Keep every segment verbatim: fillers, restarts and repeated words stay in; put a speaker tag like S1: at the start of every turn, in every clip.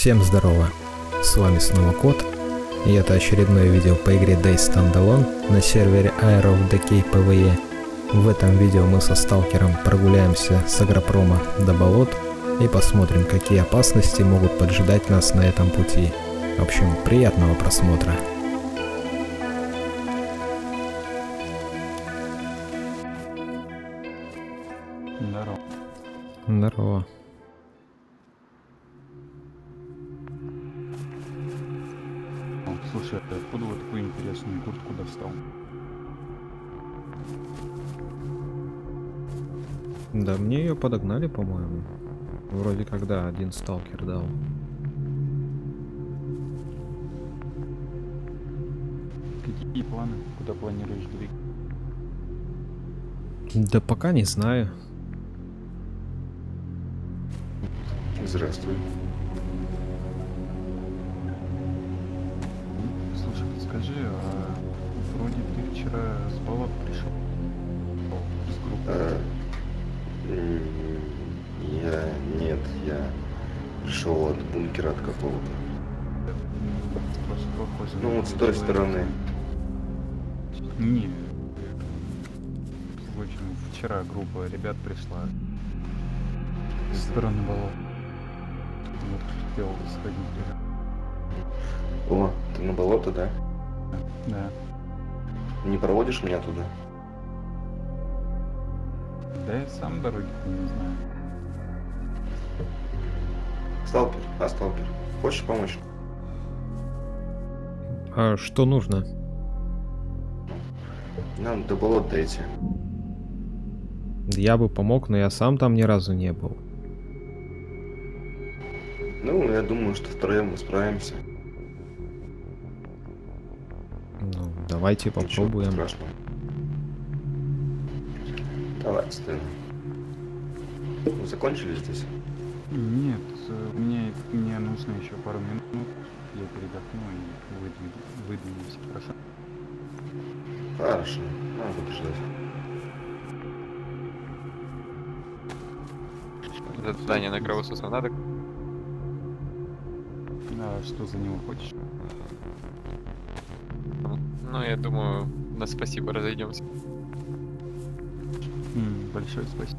S1: Всем здорово, с вами снова Кот, и это очередное видео по игре Days Standalone на сервере Air of Decay пи ви и. В этом видео мы со сталкером прогуляемся с агропрома до болот и посмотрим, какие опасности могут поджидать нас на этом пути. В общем, приятного просмотра.
S2: Здорово.
S1: Здорово.
S2: Слушай, ты откуда вот такую интересную куртку достал?
S1: Да мне ее подогнали, по-моему. Вроде когда один сталкер дал.
S2: Какие планы? Куда планируешь двигаться?
S1: Да пока не знаю.
S3: Здравствуй.
S2: Слушай, скажи, а вроде ты вчера с болот пришел? С группы?
S3: А, я... Нет, я пришел от бункера от какого-то.
S2: Просто похоже
S3: Ну
S2: на
S3: вот с той
S2: человека.
S3: стороны.
S2: Не. В общем, вчера группа ребят пришла с стороны болот. Вот хотел сходить туда.
S3: О, ты на болото, да?
S2: Да.
S3: Не проводишь меня туда?
S2: Да я сам дороги не знаю.
S3: Сталкер, а сталкер, хочешь помочь?
S1: А что нужно?
S3: Нам до болот дойти.
S1: Я бы помог, но я сам там ни разу не был.
S3: Ну, я думаю, что втроем мы справимся.
S1: Ну, давайте
S3: Ничего
S1: попробуем.
S3: страшного. Давай, Стэн. Вы закончили здесь?
S2: Нет, э, мне, мне нужно еще пару минут. Я передохну и выдвину- выдвинусь, хорошо?
S3: Хорошо, надо буду ждать.
S4: Задание на кровососа надо?
S2: А что за него хочешь?
S4: Ну, я думаю, на спасибо разойдемся.
S2: М, большое спасибо.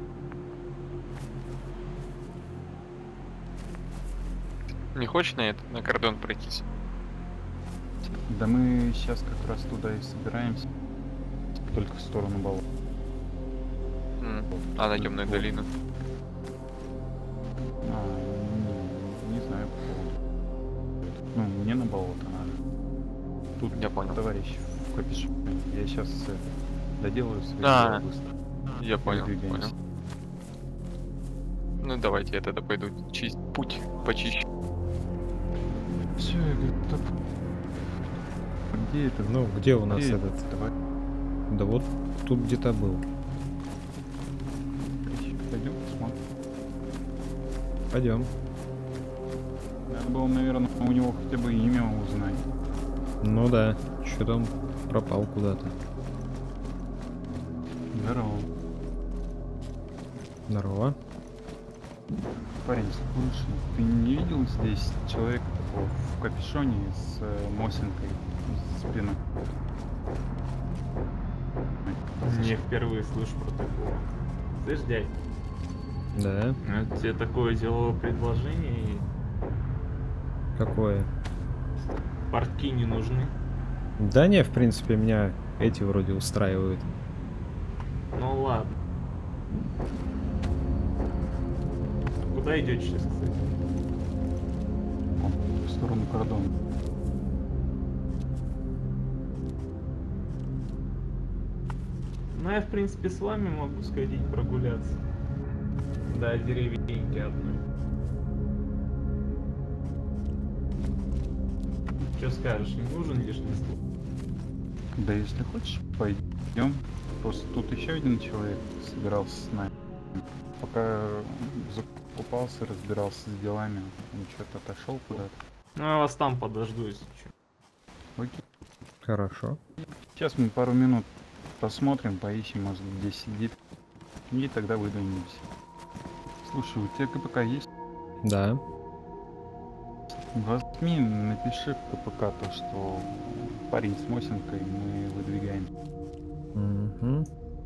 S4: Не хочешь на это, на кордон пройтись?
S2: Да мы сейчас как раз туда и собираемся. Только в сторону болот.
S4: М, А на темную
S2: Вот.
S4: долину?
S2: А, не, не знаю по поводу. Ну, мне на болото надо. Тут
S4: Я понял.
S2: товарищ в капюшоне. Я сейчас доделаю свои
S4: А.
S2: дела быстро.
S4: Я понял,
S2: Выдвигаемся.
S4: понял. Ну давайте я тогда пойду чисть путь почищу.
S2: Все, я готов. Где это?
S1: Ну, где у нас
S2: Где
S1: этот?
S2: Давай.
S1: Да вот тут где-то был.
S2: Пойдем посмотрим.
S1: Пойдем.
S2: Надо было, наверное, у него хотя бы имя узнать.
S1: Ну да, что там пропал куда-то.
S2: Здорово.
S1: Здорово.
S2: Парень, слушай, ты не видел здесь человека такого в капюшоне с э, мосинкой за спиной?
S5: Не впервые слышу про такое. Слышь, дядь,
S1: Да.
S5: а тебе такое деловое предложение и
S1: Какое?
S5: портки не нужны?
S1: Да не, в принципе, меня эти вроде устраивают.
S5: Ну ладно. Куда идете сейчас, кстати?
S2: О, в сторону кордона.
S5: Ну я в принципе с вами могу сходить прогуляться. До деревеньки одной. Что скажешь, не нужен лишний слух?
S2: Да если хочешь, пойдем. Просто тут еще один человек собирался с нами. Пока закупался, разбирался с делами, он что-то отошел куда-то.
S5: Ну я вас там подожду, если что.
S2: Окей.
S1: Хорошо.
S2: Сейчас мы пару минут посмотрим, поищем, может где сидит. И тогда выдвинемся. Слушай, у тебя КПК есть?
S1: Да.
S2: Возьми, напиши в КПК то, что парень с Мосинкой, мы выдвигаем.
S1: Угу.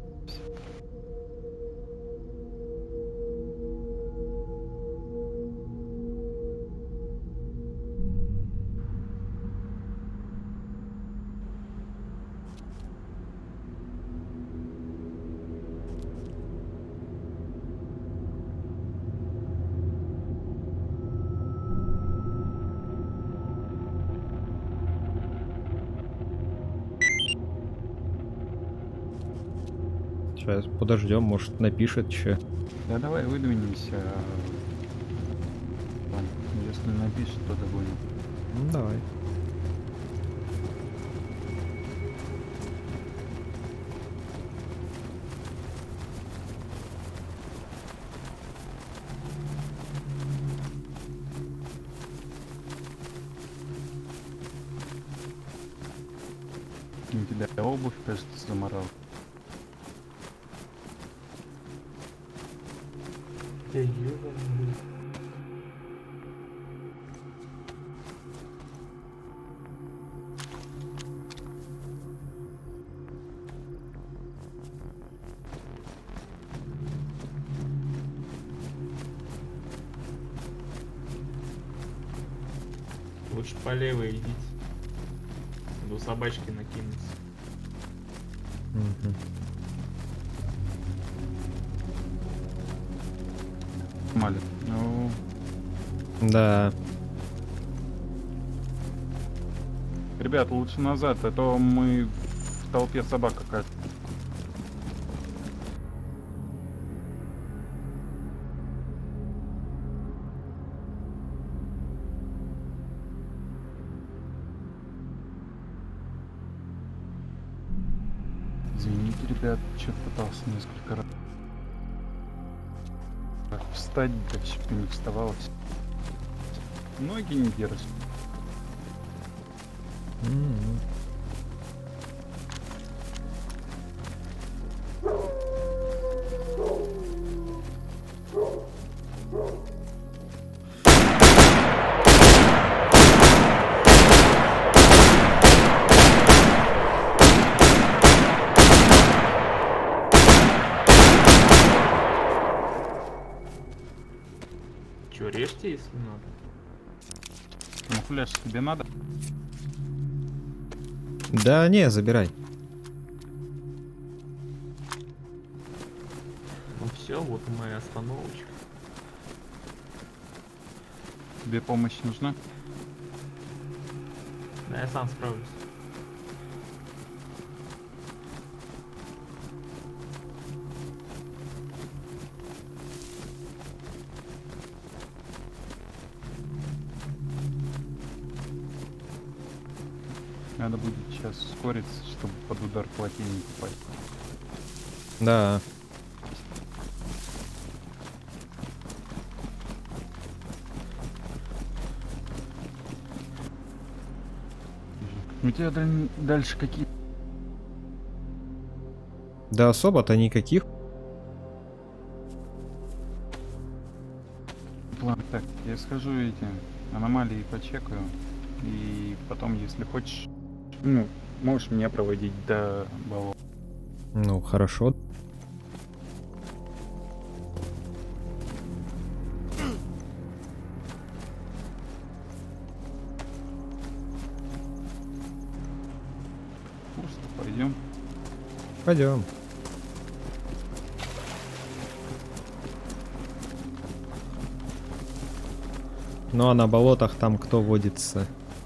S1: Сейчас подождем, может напишет че.
S2: Да давай выдвинемся. Там, если напишет, то догоним.
S1: Ну давай.
S2: У тебя обувь, кажется, заморал.
S5: Я ебаный. Лучше по левой идите. До собачки накинуться.
S1: Угу.
S2: Мали. Ну,
S1: Да.
S2: ребят, лучше назад, а то мы в толпе собак какая-то. Извините, ребят, что-то пытался несколько раз встать, да все не вставалось. Ноги не держат.
S1: М.
S5: Че, режьте, если надо?
S2: Камуфляж тебе надо?
S1: Да не, забирай.
S5: Ну все, вот и моя остановочка.
S2: Тебе помощь нужна?
S5: Да, я сам справлюсь.
S2: Надо будет сейчас ускориться, чтобы под удар плотин не попасть.
S1: Да.
S2: У тебя даль- дальше какие
S1: Да особо-то никаких.
S2: планы? Так, я схожу эти аномалии почекаю. И потом, если хочешь, ну, можешь меня проводить до болота.
S1: Ну, хорошо.
S2: Просто пойдем.
S1: Пойдем. Ну а на болотах там кто водится?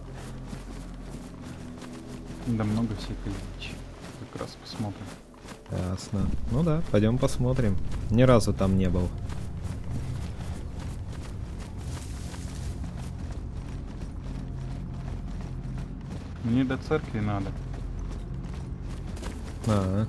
S2: Да много всякой дичи. Как раз посмотрим.
S1: Ясно. Ну да, пойдем посмотрим. Ни разу там не был.
S2: Мне до церкви надо.
S1: А,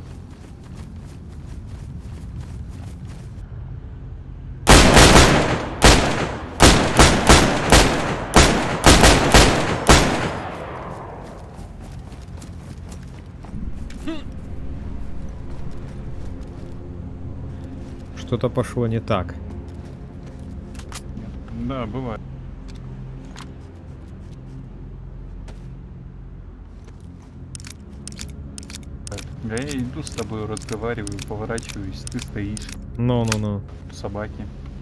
S1: что-то пошло не так.
S2: Да, бывает. Да я иду с тобой, разговариваю, поворачиваюсь, ты стоишь,
S1: Ну-ну-ну.
S2: собаки.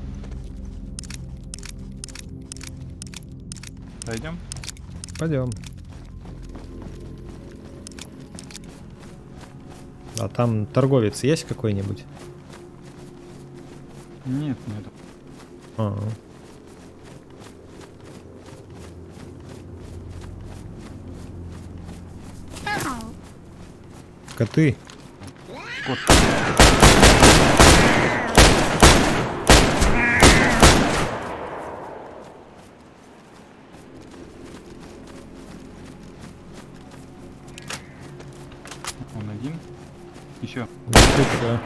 S2: Пойдем?
S1: Пойдем. А там торговец есть какой-нибудь?
S2: Нет, нет.
S1: А. Коты.
S2: Кот. Он один. Еще.
S1: Еще.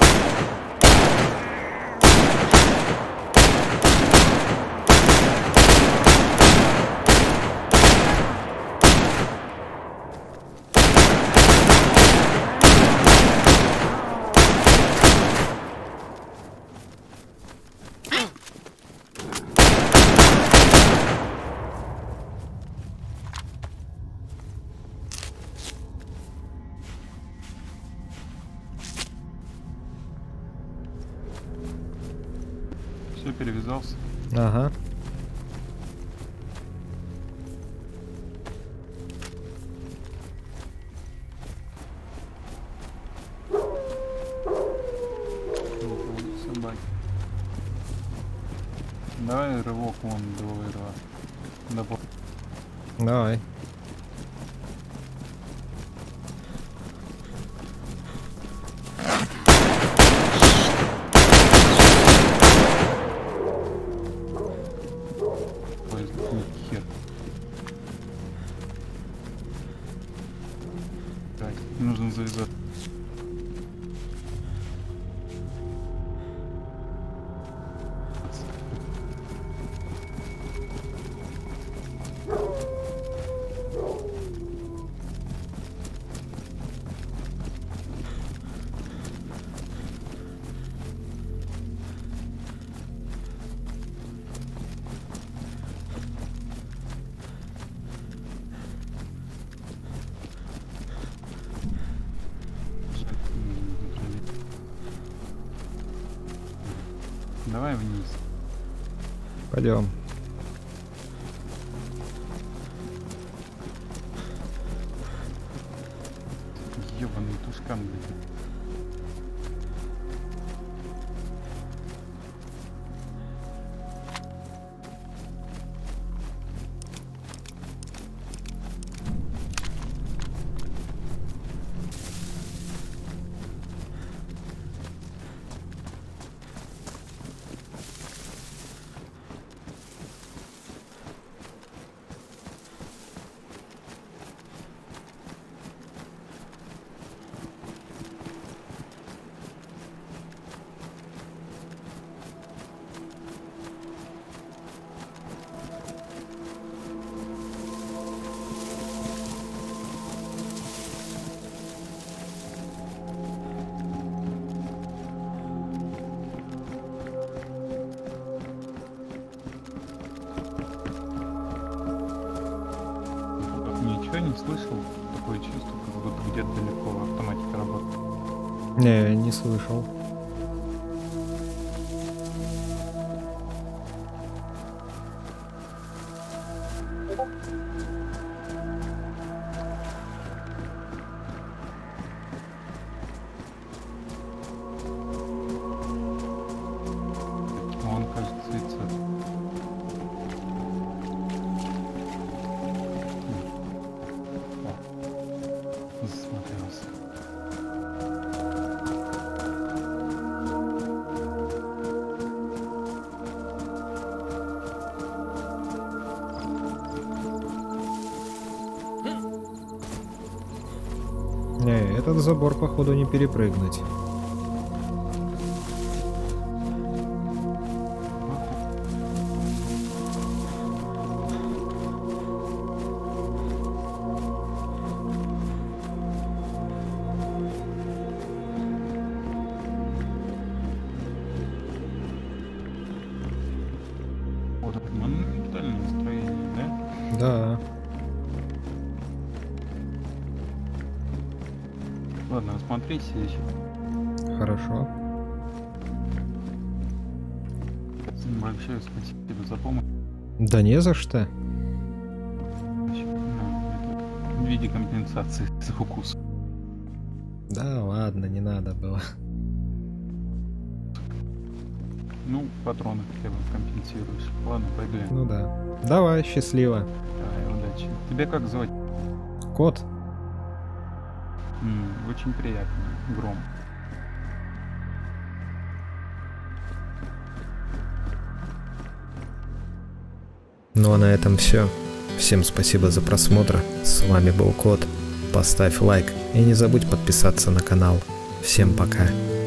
S2: Все, перевязался.
S1: Ага.
S2: Собаки. Давай рывок вон до этого. До пор-
S1: Давай.
S2: поезд. Ну, хер. Так, нужно завязать. Давай вниз.
S1: Пойдем.
S2: Ебаный тушкан, блядь. Ничего не слышал. Такое чувство, как будто где-то далеко автоматика работает.
S1: Не, не слышал.
S2: Он, кажется, светится. О, засмотрелся.
S1: Не, этот забор, походу, не перепрыгнуть.
S2: Вот это монументальное строение, да?
S1: Да.
S2: Ладно, осмотрись еще.
S1: Хорошо.
S2: Большое спасибо за помощь.
S1: Да не за что.
S2: Ну, это в виде компенсации за укус.
S1: Да ладно, не надо было.
S2: Ну, патроны хотя бы компенсируешь. Ладно, пойду я.
S1: Ну да. Давай, счастливо.
S2: Давай, удачи. Тебя как звать?
S1: Кот.
S2: М, очень приятно. Гром.
S1: Ну а на этом все. Всем спасибо за просмотр. С вами был Кот. Поставь лайк и не забудь подписаться на канал. Всем пока.